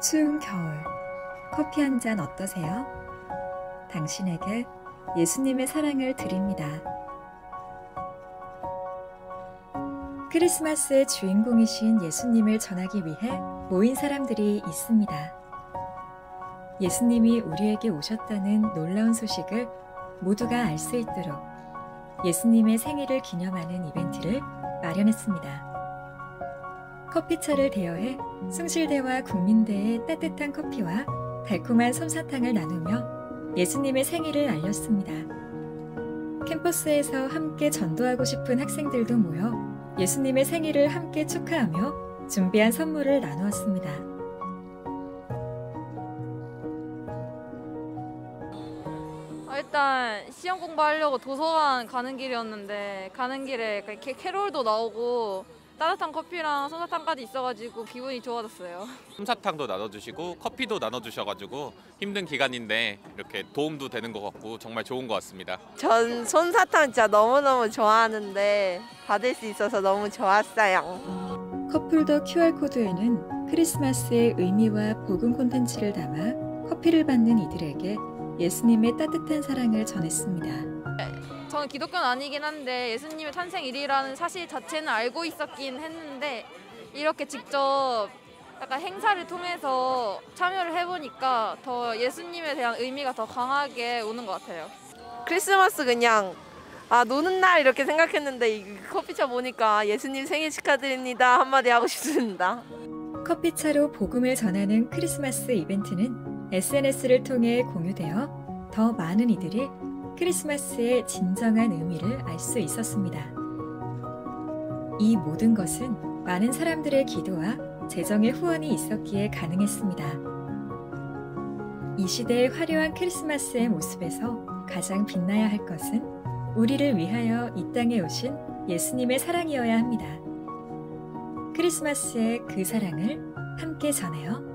추운 겨울, 커피 한 잔 어떠세요? 당신에게 예수님의 사랑을 드립니다. 크리스마스의 주인공이신 예수님을 전하기 위해 모인 사람들이 있습니다. 예수님이 우리에게 오셨다는 놀라운 소식을 모두가 알 수 있도록 예수님의 생일을 기념하는 이벤트를 마련했습니다. 커피차를 대여해 숭실대와 국민대의 따뜻한 커피와 달콤한 솜사탕을 나누며 예수님의 생일을 알렸습니다. 캠퍼스에서 함께 전도하고 싶은 학생들도 모여 예수님의 생일을 함께 축하하며 준비한 선물을 나누었습니다. 일단 시험 공부하려고 도서관 가는 길이었는데 가는 길에 캐롤도 나오고 따뜻한 커피랑 솜사탕까지 있어가지고 기분이 좋아졌어요. 솜사탕도 나눠주시고 커피도 나눠주셔가지고 힘든 기간인데 이렇게 도움도 되는 것 같고 정말 좋은 것 같습니다. 전 솜사탕 진짜 너무너무 좋아하는데 받을 수 있어서 너무 좋았어요. 커플더 QR코드에는 크리스마스의 의미와 복음 콘텐츠를 담아 커피를 받는 이들에게 예수님의 따뜻한 사랑을 전했습니다. 저는 기독교는 아니긴 한데 예수님의 탄생일이라는 사실 자체는 알고 있었긴 했는데 이렇게 직접 약간 행사를 통해서 참여를 해보니까 더 예수님에 대한 의미가 더 강하게 오는 것 같아요. 크리스마스 그냥 노는 날 이렇게 생각했는데 이 커피차 보니까 예수님 생일 축하드립니다 한마디 하고 싶습니다. 커피차로 복음을 전하는 크리스마스 이벤트는 SNS를 통해 공유되어 더 많은 이들이 크리스마스의 진정한 의미를 알 수 있었습니다. 이 모든 것은 많은 사람들의 기도와 재정의 후원이 있었기에 가능했습니다. 이 시대의 화려한 크리스마스의 모습에서 가장 빛나야 할 것은 우리를 위하여 이 땅에 오신 예수님의 사랑이어야 합니다. 크리스마스의 그 사랑을 함께 전해요.